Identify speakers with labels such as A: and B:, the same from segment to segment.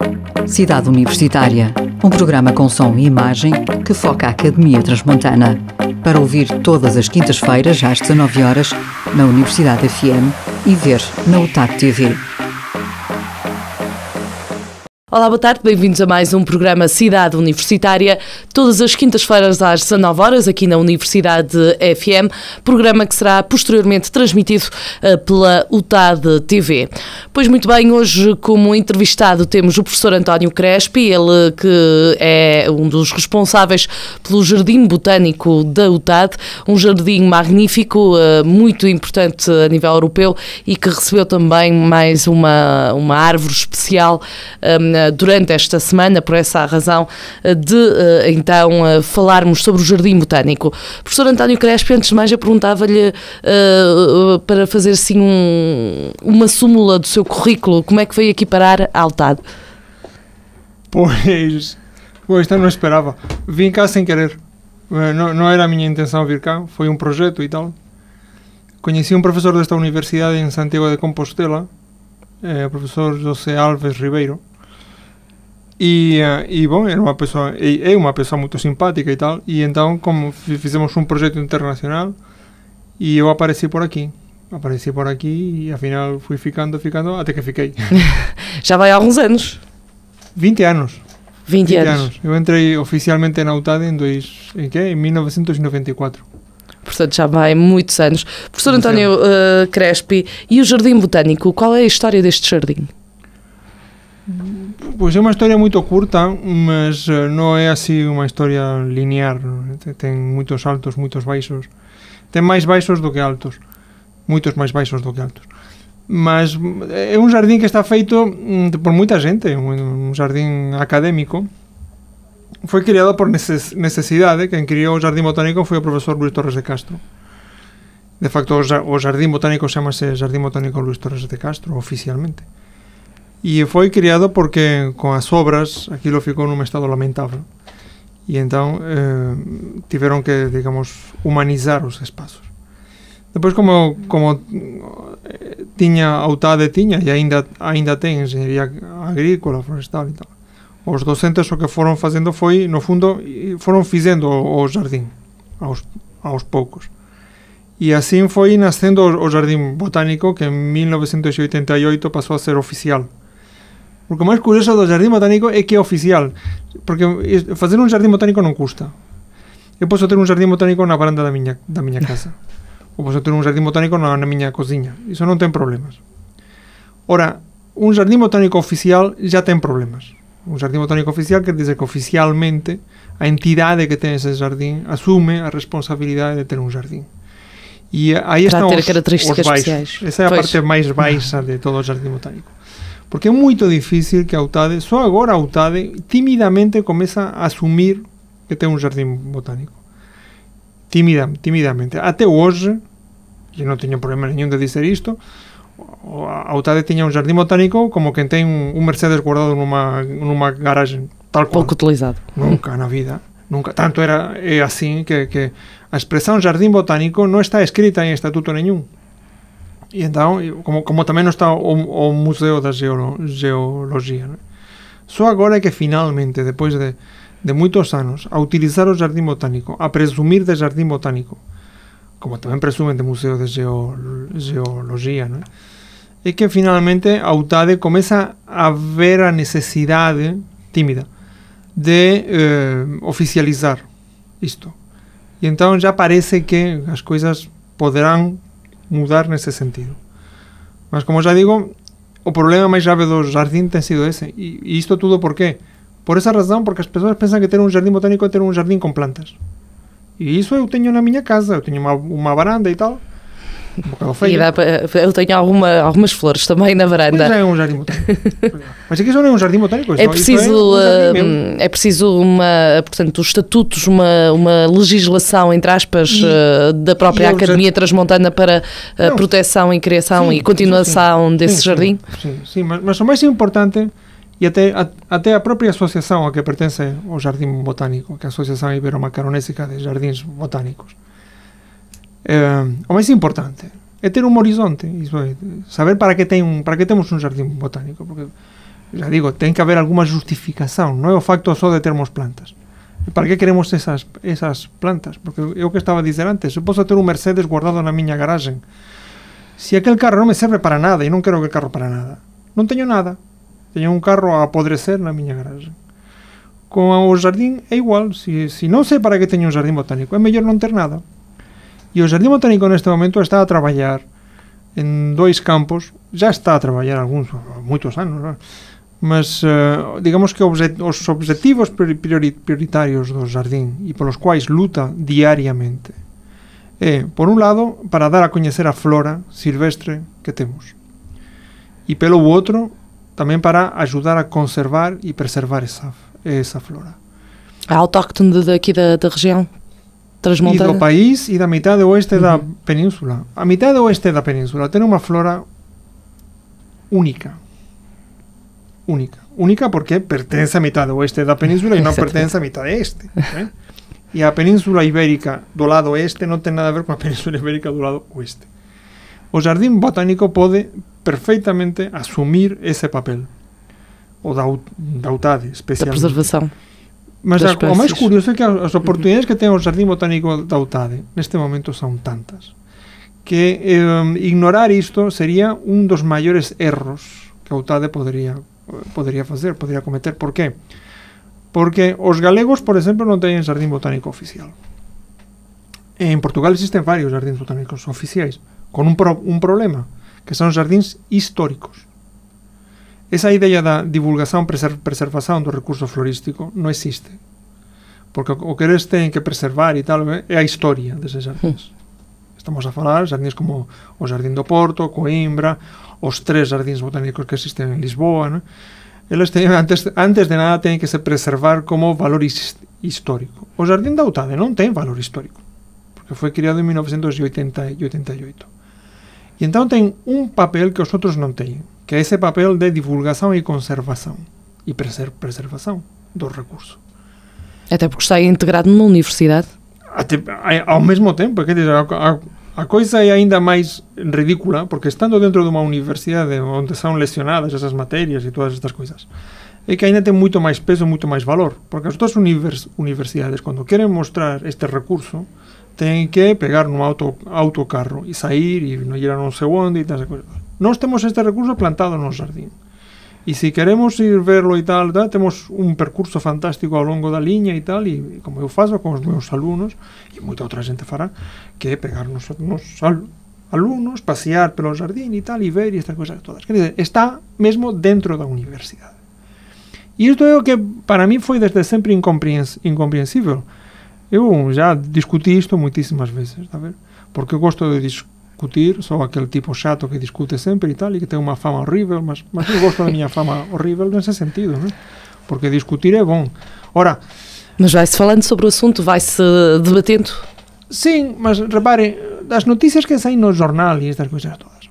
A: Cidade Universitária, um programa com som e imagem que foca a Academia Transmontana. Para ouvir todas as quintas-feiras às 19 horas na Universidade FM e ver na UTAD TV.
B: Olá, boa tarde, bem-vindos a mais um programa Cidade Universitária, todas as quintas-feiras às 19 horas aqui na Universidade FM, programa que será posteriormente transmitido pela UTAD TV. Pois muito bem, hoje como entrevistado temos o professor António Crespi, ele que é um dos responsáveis pelo Jardim Botânico da UTAD, um jardim magnífico, muito importante a nível europeu e que recebeu também mais uma árvore especial durante esta semana, por essa razão de então falarmos sobre o Jardim Botânico. Professor António Crespi, antes de mais eu perguntava-lhe para fazer assim uma súmula do seu currículo, como é que veio aqui parar a UTAD?
C: Pois não esperava. Vim cá sem querer. Não era a minha intenção vir cá, foi um projeto e tal. Conheci um professor desta universidade em Santiago de Compostela, o professor José Alves Ribeiro. Bom, é uma pessoa muito simpática e tal, e então como fizemos um projeto internacional e eu apareci por aqui e afinal fui ficando até que fiquei.
B: Já vai há alguns anos?
C: 20 anos.
B: 20 anos.
C: Eu entrei oficialmente na UTAD em 1994.
B: Portanto, já vai muitos anos. Professor António Crespi, e o Jardim Botânico, qual é a história deste jardim?
C: Pois é uma história muito curta, mas não é assim uma história linear. Tem muitos altos, muitos baixos. Tem mais baixos do que altos. Muitos mais baixos do que altos. Mas é um jardim que está feito por muita gente, um jardim académico. Foi criado por necessidade. Quem criou o Jardim Botânico foi o professor Luís Torres de Castro. De facto, o Jardim Botânico chama-se Jardim Botânico Luís Torres de Castro, oficialmente. E foi criado porque com as obras aquilo ficou num estado lamentável. E então tiveram que, digamos, humanizar os espaços. Depois, como tinha a UTAD e ainda tem engenharia agrícola, florestal e tal, os docentes o que foram fazendo foi, no fundo, foram fazendo o jardim aos poucos. E assim foi nascendo o Jardim Botânico, que em 1988 passou a ser oficial. Porque o máis curioso do Jardim Botânico é que é oficial, porque fazer un Jardim Botânico non custa. Eu posso ter un Jardim Botânico na varanda da miña casa, ou posso ter un Jardim Botânico na miña cociña, iso non ten problemas. Ora, un Jardim Botânico oficial já ten problemas. Un Jardim Botânico oficial quer dizer que oficialmente a entidade que ten ese jardín asume a responsabilidade de ter un jardín. E aí están os baixos. Esa é a parte máis baixa de todo o Jardim Botânico. Porque é muito difícil que a UTAD, só agora a UTAD timidamente começa a assumir que tem um jardim botânico. Timidamente. Até hoje, eu não tinha problema nenhum de dizer isto, a UTAD tinha um jardim botânico como quem tem um Mercedes guardado numa garagem, tal qual.
B: Pouco utilizado.
C: Nunca na vida. Nunca. Tanto é assim que a expressão jardim botânico não está escrita em estatuto nenhum. E então, como também não está o Museu da Geologia, né? Só agora é que finalmente, depois de muitos anos, a utilizar o Jardim Botânico, a presumir de Jardim Botânico, como também presumem de Museu de Geologia, né? É que finalmente a UTAD começa a ver a necessidade tímida de oficializar isto. E então já parece que as coisas poderão mudar nesse sentido. Mas como já digo, o problema máis grave do jardim tem sido ese. E isto tudo por quê? Por esa razón, porque as persoas pensan que ter un jardim botânico é ter un jardim con plantas. E iso eu teño na miña casa, eu teño uma varanda e tal. Um bocado feio.
B: Eu tenho algumas flores também na varanda.
C: Mas é um jardim botânico. Mas aqui isso não é um jardim botânico.
B: É preciso portanto, os estatutos, uma legislação, entre aspas, da própria Academia Transmontana para a proteção e criação e continuação desse jardim?
C: Sim, mas o mais importante, e até a própria associação a que pertence ao Jardim Botânico, que é a Associação Ibero-Macaronésica de Jardins Botânicos, o máis importante é ter un horizonte, iso é, saber para que temos un jardín botánico, porque já digo, ten que haber alguma justificación, non é o facto só de termos plantas. Para que queremos esas plantas? Porque é o que estaba a dizer antes, eu posso ter un Mercedes guardado na miña garaxe. Se aquel carro non me serve para nada, e non quero aquel carro para nada, non teño nada, teño un carro a apodrecer na miña garaxe. Con o jardín é igual, se non sei para que teño un jardín botánico, é mellor non ter nada. E o jardín botánico neste momento está a traballar en 2 campos, já está a traballar moitos anos, non? Mas digamos que os objetivos prioritarios do jardín e polos quais luta diariamente é, por un lado, para dar a coñecer a flora silvestre que temos, e pelo outro tamén para ajudar a conservar e preservar esa flora.
B: A autóctone daqui da região transmontana?
C: E do país e da metade oeste da península. A metade oeste da península ten unha flora única porque pertence a metade oeste da península e non pertence a metade este, e a península ibérica do lado oeste non ten nada a ver con a península ibérica do lado oeste. O jardín botánico pode perfeitamente asumir ese papel, o da UTADE especialmente, da preservación. Mas o máis curioso é que as oportunidades que ten o jardín botánico da UTADE neste momento son tantas que ignorar isto sería un dos maiores erros que a UTADE podría cometer. Por qué? Porque os galegos, por exemplo, non teñen jardín botánico oficial. En Portugal existen varios jardíns botánicos oficiais con un problema, que son os jardíns históricos. Esa idea da divulgación, preservación do recurso florístico non existe, porque o que eles ten que preservar e tal é a historia deses jardíns. Estamos a falar de jardíns como o Jardín do Porto, Coimbra, os 3 jardíns botánicos que existen en Lisboa, ¿no? Eles antes de nada teñen que se preservar como valor histórico. O Jardín da UTADE non ten valor histórico, porque foi criado en 1988. E entón ten un papel que os outros non teñen, que é ese papel de divulgación e conservación e preservación do recurso.
B: Até porque está integrado numa universidade.
C: Ao mesmo tempo, que a coisa é ainda máis ridícula, porque estando dentro dunha universidade onde son lesionadas esas materias e todas estas coisas, é que ainda ten moito máis peso, moito máis valor, porque as outras universidades, cando queren mostrar este recurso, ten que pegar nun autocarro e sair e non ir a non sei onde e tal. Nós temos este recurso plantado no jardín, e se queremos ir verlo e tal, temos un percurso fantástico ao longo da liña e tal, e como eu faço con os meus alumnos e moita outra xente fará, que é pegar nos alumnos, pasear pelo jardín e tal, e ver e estas cousas todas. Quer dizer, está mesmo dentro da universidade. E isto é o que para mí foi desde sempre incompreensível. Eu já discuti isto moitísimas veces, tá ver? Porque eu gosto de discutir, sou aquele tipo chato que discute sempre e tal, e que ten unha fama horrível, mas eu gosto da miña fama horrível nesse sentido, né? Porque discutir é bom. Ora,
B: mas vai-se falando sobre o assunto, vai-se debatendo?
C: Sim, mas repare, das noticias que saem no jornal e estas coisas todas,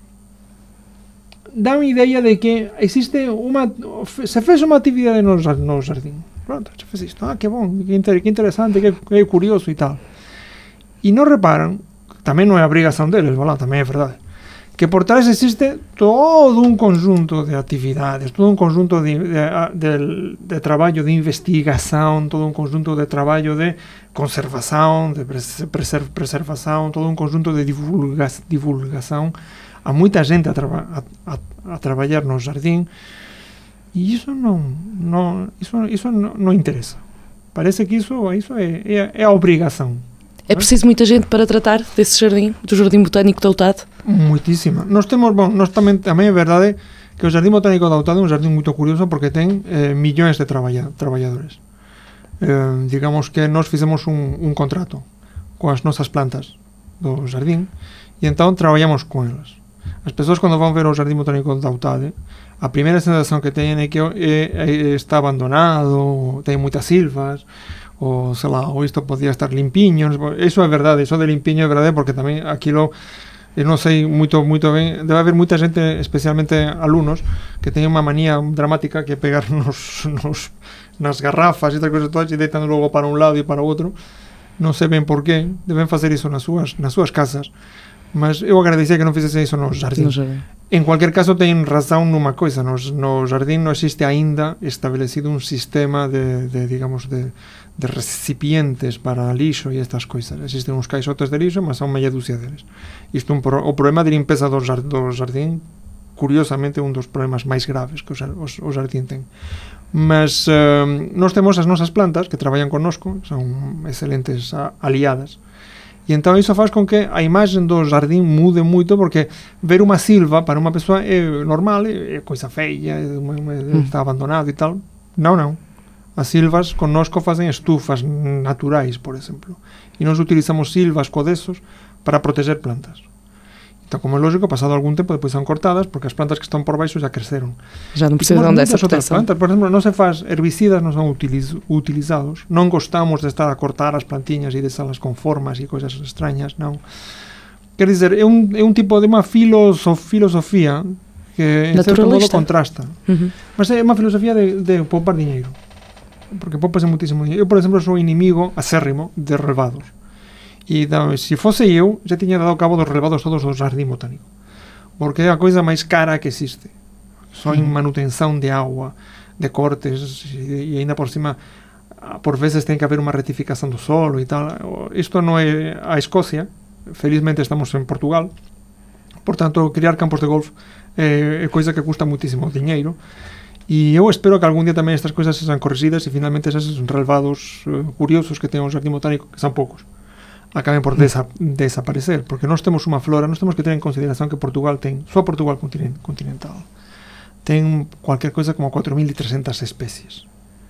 C: dá unha ideia de que existe se fez unha actividade no jardín. Pronto, se fez isto, que bom, que interesante, que curioso e tal. E non reparan, tamén non é a obrigación deles, tamén é verdade, que por trás existe todo un conjunto de actividades, todo un conjunto de traballo de investigación, todo un conjunto de traballo de conservación, de preservación, todo un conjunto de divulgación a moita xente a traballar no jardín, e iso non interesa. Parece que iso é a obrigación.
B: É preciso muita gente para tratar desse jardín, do Jardim Botânico da UTADE?
C: Muitísima. Nós tamén é verdade que o Jardín Botânico da UTADE é un jardín moito curioso porque ten millóns de traballadores. Digamos que nós fizemos un contrato coas nosas plantas do jardín e entón traballamos con elas. As persoas cando van ver o Jardín Botánico da UTADE, a primeira sensación que teñen é que está abandonado, ten moitas silvas, ou sei lá, ou isto podía estar limpiño. Eso é verdade, eso de limpiño é verdade, porque tamén aquilo, eu non sei moito ben, debe haber moita xente, especialmente alumnos, que teñen unha manía dramática que é pegar nas garrafas e tal cousas todas e deitan logo para un lado e para o outro. Non sei ben por qué, deben facer iso nas súas casas, Mas eu agradecia que non fixese iso no jardín. En cualquier caso, ten razón nunha coisa, no jardín non existe aínda establecido un sistema de recipientes para lixo e estas coisas. Existen uns caixotes de lixo, mas son meia dúcia deles. Isto o problema de limpeza do jardín, curiosamente, é un dos problemas máis graves que o jardín ten. Mas nós temos as nosas plantas que traballan connosco, son excelentes aliadas, e entón iso faz con que a imaxe do jardín mude moito, porque ver unha silva para unha persoa é normal, é coisa feia, está abandonado e tal. Non. As silvas connosco facen estufas naturais, por exemplo, e nós utilizamos silvas codezos para proteger plantas. Então, como é lógico, pasado algún tempo depois son cortadas, porque as plantas que están por baixo já creceron.
B: Já non precisam dessa proteção.
C: Plantas, por exemplo, non se faz herbicidas, non son utilizados, non gostamos de estar a cortar as plantiñas e deixalas con formas e coisas extrañas, non. Quer dizer, é un tipo de unha filosofía que en certo modo contrasta. Mas é unha filosofía de poupar diñeiro, porque poupas muitísimo diñeiro. Eu, por exemplo, sou inimigo acérrimo de relevados. E se fose eu, já tiña dado cabo dos relevados todos do jardín botánico, porque é a coisa máis cara que existe. Só en manutención de agua, de cortes, e ainda por cima, por veces ten que haber unha rectificación do solo e tal. Isto non é a Escocia, felizmente estamos en Portugal, por tanto, criar campos de golf é coisa que custa muitísimo diñeiro, e eu espero que algún día tamén estas coisas sexan corrigidas e finalmente esos relevados curiosos que ten o jardín botánico, que son poucos, acaben por desaparecer, porque nós temos unha flora, nós temos que ter en consideración que Portugal ten, só Portugal continental, ten cualquier coisa como 4.300 especies.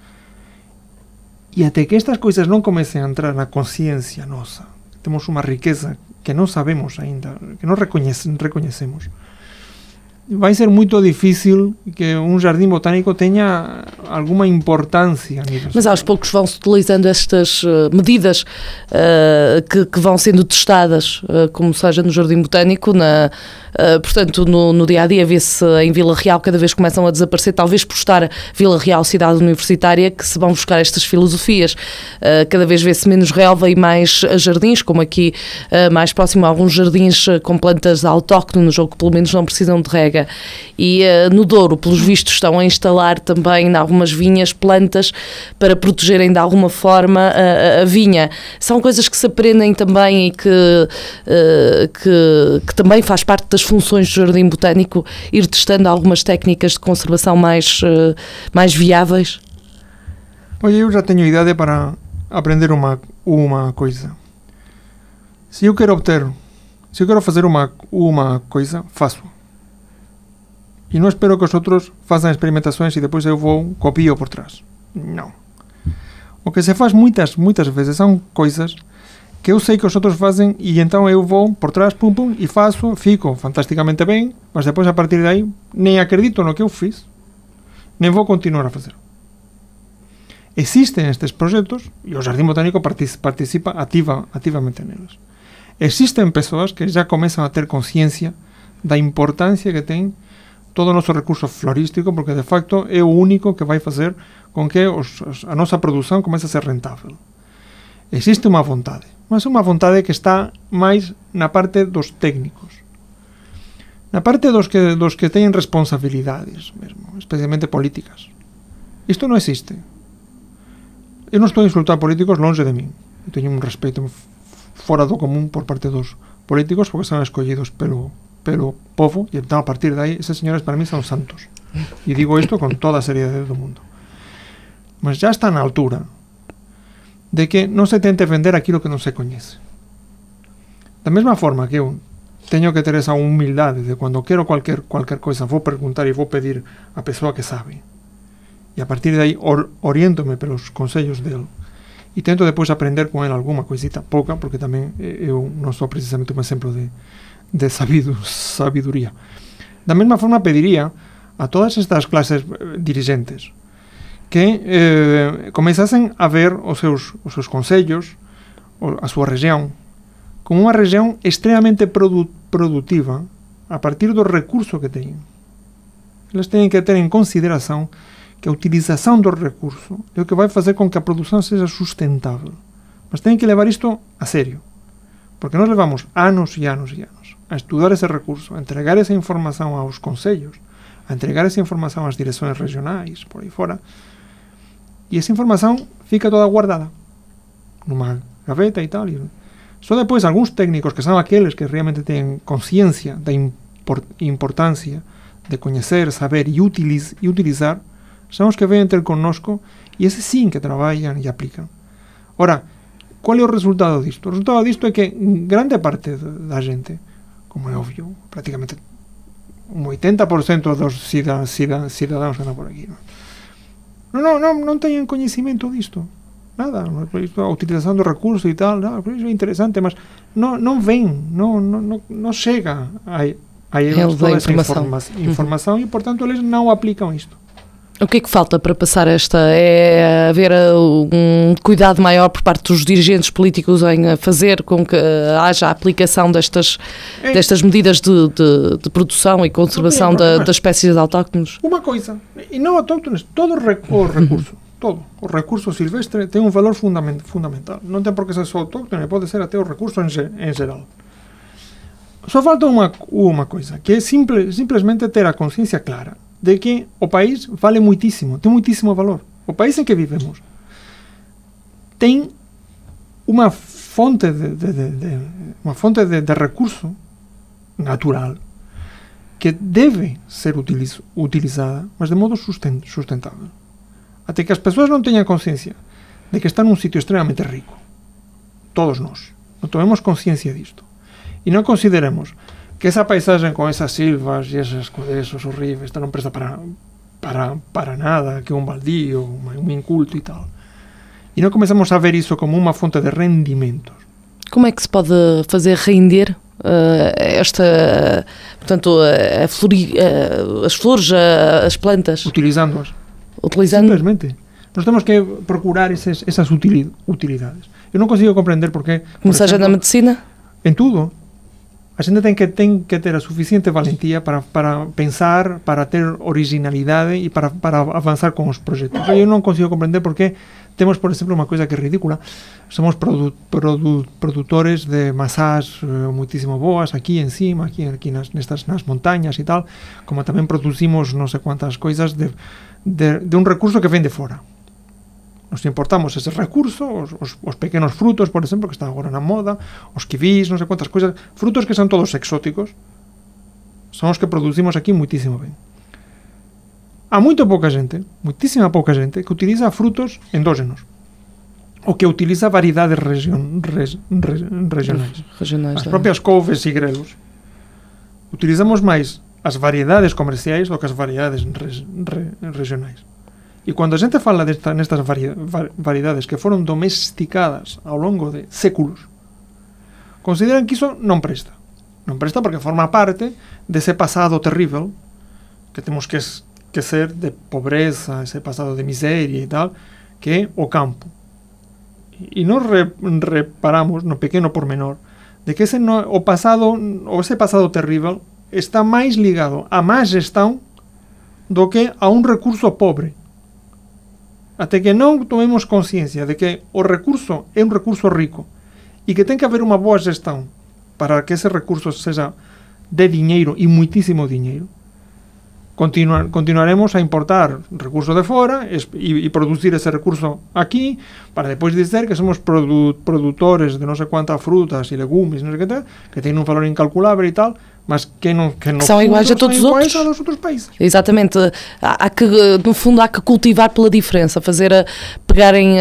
C: E até que estas coisas non comecen a entrar na conciencia nosa, temos unha riqueza que non sabemos aínda, que non recoñecemos, vai ser moito difícil que un jardín botánico teña alguma importancia nisso.
B: Mas aos poucos vão-se utilizando estas medidas que vão sendo testadas, como seja no Jardim Botânico, portanto no dia-a-dia vê-se em Vila Real, cada vez começam a desaparecer, talvez por estar Vila Real cidade universitária, que se vão buscar estas filosofias. Cada vez vê-se menos relva e mais jardins, como aqui mais próximo a alguns jardins com plantas autóctones ou que pelo menos não precisam de rega. E no Douro, pelos vistos, estão a instalar também em algumas vinhas plantas para protegerem de alguma forma a vinha. São coisas que se aprendem também e que também faz parte das funções do Jardim Botânico, ir testando algumas técnicas de conservação mais viáveis.
C: Olha, eu já tenho idade para aprender uma coisa. Se eu quero fazer uma coisa, faço. E não espero que os outros façam experimentações e depois eu copio por trás. Não. O que se faz muitas vezes são coisas que eu sei que os outros fazem e então eu vou por trás, pum, e faço, fico fantasticamente bem, mas depois a partir daí nem acredito no que eu fiz, nem vou continuar a fazer. Existem estes projetos e o Jardim Botânico participa ativamente neles. Existem pessoas que já começam a ter consciência da importância que tem todo o noso recurso florístico, porque de facto é o único que vai fazer con que a nosa produción comece a ser rentável. Existe unha vontade, mas unha vontade que está máis na parte dos técnicos, na parte dos que teñen responsabilidades mesmo, especialmente políticas. Isto non existe. Eu non estou a insultar políticos longe de min. Eu teño un respeito fora do común por parte dos políticos porque son escollidos pelo povo, e entón a partir de aí esos señores para mí son santos, e digo isto con toda a seriedade do mundo. Mas já está na altura de que non se tente vender aquilo que non se coñece. Da mesma forma que eu teño que ter esa humildade de cando quero cualquier coisa vou preguntar e vou pedir a persoa que sabe, e a partir de aí oriéntome pelos consellos del e tento depois aprender con el alguma coisita pouca, porque tamén eu non sou precisamente un exemplo de sabiduría. Da mesma forma pediría a todas estas clases dirigentes que comezasen a ver os seus consellos, a súa región, como unha región extremamente produtiva a partir do recurso que teñen. Eles teñen que ter en consideración que a utilización do recurso é o que vai fazer con que a produción seja sustentável. Mas teñen que levar isto a serio, porque nós levamos anos e anos e anos a estudar ese recurso, a entregar esa información aos concellos, a entregar esa información ás direccións regionais, por aí fora, e esa información fica toda guardada nunha gaveta e tal. Só depois algúns técnicos que son aqueles que realmente ten conciencia da importancia de coñecer, saber e utilizar, son os que ven ter connosco e ese sí que traballan e aplican. Ora, qual é o resultado disto? O resultado disto é que grande parte da gente, como é obvio, prácticamente un 80% dos cidadáns que andan por aquí, non teñen coñecimento disto, nada, a utilización do recurso e tal, iso é interesante, mas non ven, non chega a eles toda esa información e, portanto, eles non aplican isto.
B: O que é que falta para passar esta? É haver um cuidado maior por parte dos dirigentes políticos em fazer com que haja a aplicação destas medidas de produção e conservação das espécies autóctones?
C: Uma coisa, e não autóctones, todo o recurso silvestre tem um valor fundamental. Não tem por que ser só autóctone, pode ser até o recurso em geral. Só falta uma coisa, que é simplesmente ter a consciência clara de que o país vale muitísimo, tem muitísimo valor. O país em que vivemos tem uma fonte de recurso natural que deve ser utilizada, mas de modo sustentável. Até que as pessoas non teñan consciencia de que están nun sitio extremamente rico, todos nós, non tomemos consciencia disto, e non consideremos que esa paisaxe con esas silvas e esos codesos horribles non presta para nada, que é un baldío, un inculto e tal. E non comezamos a ver iso como unha fonte de rendimentos.
B: Como é que se pode fazer render portanto, as flores, as plantas?
C: Utilizando-as. Simplesmente. Nós temos que procurar esas utilidades. Eu non consigo comprender por qué...
B: Como seja na medicina?
C: En tudo. A xente ten que ter a suficiente valentía para pensar, para ter originalidade e para avanzar con os proxectos. Eu non consigo comprender por que temos, por exemplo, unha coisa que é ridícula. Somos produtores de masás muitísimo boas aquí encima, aquí nas montañas e tal, como tamén producimos non sei cuántas coisas de un recurso que ven de fora. Nos importamos ese recurso, os pequenos frutos, por exemplo, que están agora na moda, os kiwis, non sei cuántas coisas, frutos que son todos exóticos, son os que producimos aquí muitísimo ben. Há muitísima pouca gente, que utiliza frutos endógenos, ou que utiliza variedades regionais. As propias couves e grelos. Utilizamos máis as variedades comerciais do que as variedades regionais. E cando a xente fala nestas variedades que foron domesticadas ao longo de séculos, consideran que iso non presta. Non presta porque forma parte dese pasado terrível que temos que ser de pobreza, ese pasado de miseria e tal, que é o campo. E non reparamos no pequeno pormenor de que ese pasado terrível está máis ligado a má xestão do que a un recurso pobre. Até que non tomemos conciencia de que o recurso é un recurso rico e que ten que haber unha boa xestão para que ese recurso seja de diñeiro e muitísimo diñeiro, continuaremos a importar recurso de fora e producir ese recurso aquí para depois dizer que somos produtores de non sei cuántas frutas e legumes que ten un valor incalculable e tal, mas que
B: são iguais a todos os
C: outros países.
B: Exatamente. No fundo há que cultivar pela diferença, pegarem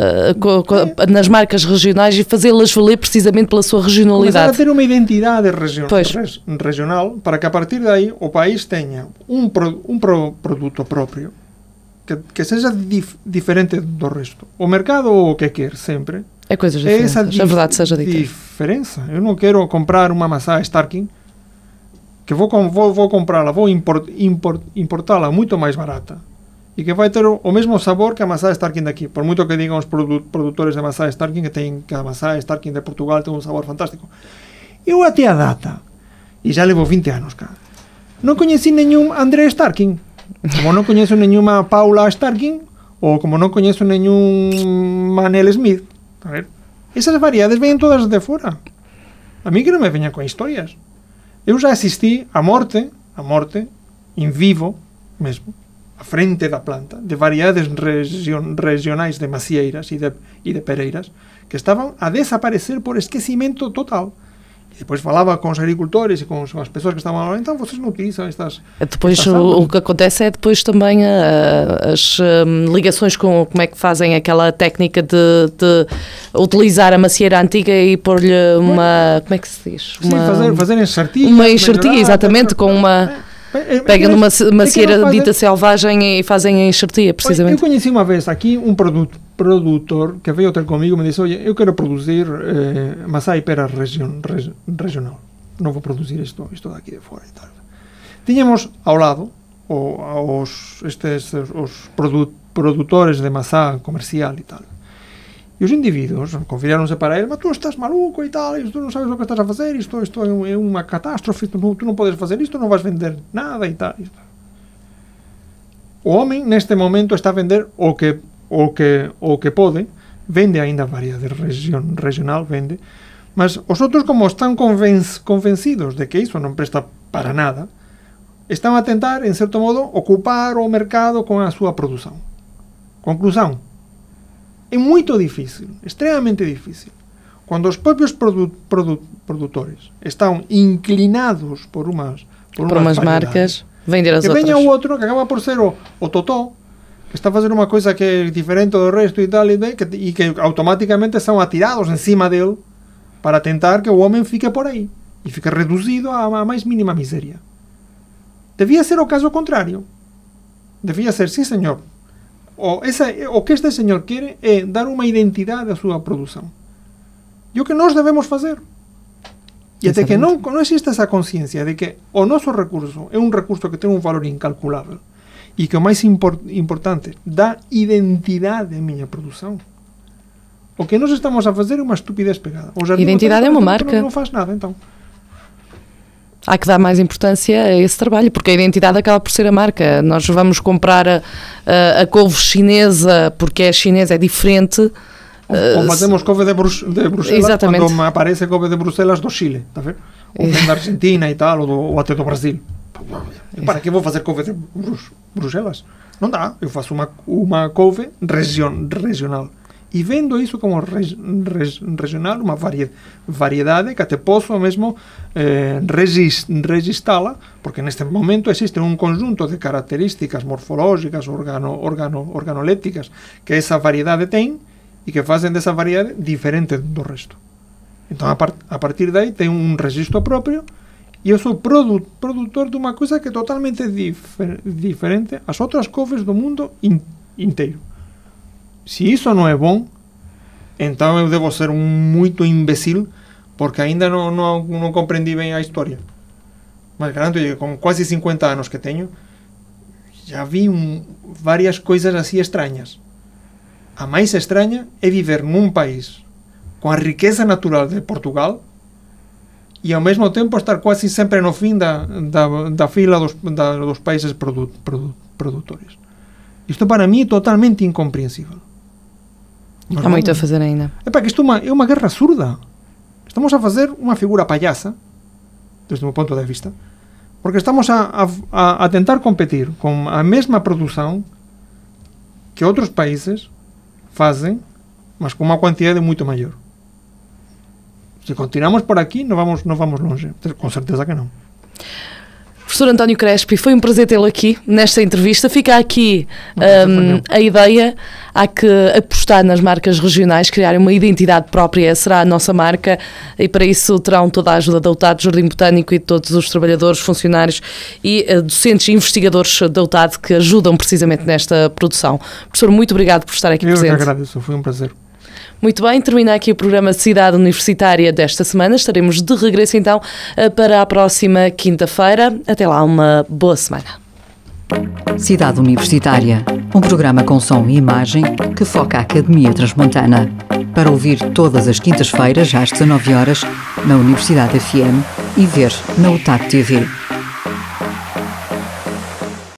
B: nas marcas regionais e fazê-las valer precisamente pela sua regionalidade.
C: Começar a ter uma identidade regional para que a partir daí o país tenha um produto próprio que seja diferente do resto. O mercado o que quer sempre
B: é coisas diferentes, a verdade seja dita.
C: Diferença. Eu não quero comprar uma maçã Starkin que vou comprá-la, vou importá-la muito mais barata e que vai ter o mesmo sabor que a maçã Starkin daqui, por muito que digam os produtores de maçã Starkin que a maçã Starkin de Portugal tem um sabor fantástico. Eu até a data, e já levo 20 anos cá, não conheci nenhum André Starkin, como não conheço nenhuma Paula Starkin, ou como não conheço nenhum Manel Smith. Essas variedades vêm todas de fora. A mí que não me venham com histórias. Eu já assisti à morte em vivo mesmo, à frente da planta, de variedades regionais de macieiras e de pereiras que estavam a desaparecer por esquecimento total. E depois falava com os agricultores e com as pessoas que estavam lá, então vocês não utilizam estas...
B: Depois o que acontece é depois também as ligações com como é que fazem aquela técnica de utilizar a macieira antiga e pôr-lhe uma... Como é que se diz?
C: Sim, fazer enxertia.
B: Uma enxertia, exatamente, com uma... Pegam uma macieira dita selvagem e fazem a enxertia, precisamente.
C: Eu conheci uma vez aqui um produtor que veio ter comigo e me disse, olha, eu quero produzir maçã e pera regional. Não vou produzir isto daqui de fora e tal. Tínhamos ao lado os produtores de maçã comercial e tal. E os indivíduos confiaram-se para ele, mas tu estás maluco e tal, tu não sabes o que estás a fazer, isto é uma catástrofe, tu não podes fazer isto, não vais vender nada e tal. O homem, neste momento, está a vender o que pode, vende ainda variedade regional, vende, mas os outros, como están convencidos de que isso não presta para nada, estão a tentar, en certo modo, ocupar o mercado con a súa produción. Conclusão. É muito difícil, extremamente difícil. Quando os próprios produtores estão inclinados por umas
B: marcas, vender as outras.
C: Que venha o outro, que acaba por ser o totó, que está a fazer uma coisa que é diferente do resto e tal, e que automaticamente são atirados em cima dele para tentar que o homem fique por aí e fique reduzido à mais mínima miséria. Devia ser o caso contrário. Devia ser, sim senhor, o que este señor quere é dar unha identidade á súa produción. E o que nós debemos fazer. E até que non existe esa conciencia de que o noso recurso é un recurso que ten un valor incalculável e que o máis importante dá identidade á miña produción. O que nós estamos a fazer é unha estupidez pegada.
B: Identidade é unha marca.
C: Non faz nada, então.
B: Há que dar mais importância a esse trabalho, porque a identidade acaba por ser a marca. Nós vamos comprar a couve chinesa porque é chinesa, é diferente.
C: Ou fazemos couve de Bruxelas. Exatamente. Quando aparece couve de Bruxelas do Chile, está a ver? Ou da Argentina e tal, ou até do Brasil. Para que vou fazer couve de Bruxelas? Non dá, eu faço uma couve regional. E vendo isso como regional, uma variedade que até posso mesmo registrá-la, porque neste momento existe um conjunto de características morfológicas, organoléticas, que essa variedade tem e que fazem dessa variedade diferente do resto. Então, a partir daí, tem um registro próprio e eu sou produtor de uma coisa que é totalmente diferente às outras couves do mundo inteiro. Se isso não é bom, então eu devo ser muito imbecil, porque ainda não compreendi bem a história. Mas garanto que com quase 50 anos que tenho, já vi várias coisas assim estranhas. A mais estranha é viver num país com a riqueza natural de Portugal e ao mesmo tempo estar quase sempre no fim da fila dos países produtores. Isto para mim é totalmente incompreensível.
B: Há muito a fazer ainda.
C: É para que isto é uma guerra surda. Estamos a fazer uma figura palhaça, desde o meu ponto de vista, porque estamos a tentar competir com a mesma produção que outros países fazem, mas com uma quantidade muito maior. Se continuamos por aqui, não vamos longe. Com certeza que não.
B: Professor António Crespi, foi um prazer tê-lo aqui nesta entrevista. Fica aqui a ideia, há que apostar nas marcas regionais, criar uma identidade própria, será a nossa marca, e para isso terão toda a ajuda da UTAD, Jardim Botânico, e de todos os trabalhadores, funcionários e docentes e investigadores da UTAD que ajudam precisamente nesta produção. Professor, muito obrigado por estar aqui presente.
C: Eu que agradeço, foi um prazer.
B: Muito bem, termina aqui o programa Cidade Universitária desta semana. Estaremos de regresso então para a próxima quinta-feira. Até lá, uma boa semana.
A: Cidade Universitária, um programa com som e imagem que foca a Academia Transmontana. Para ouvir todas as quintas-feiras às 19 horas na Universidade FM e ver na UTAD TV.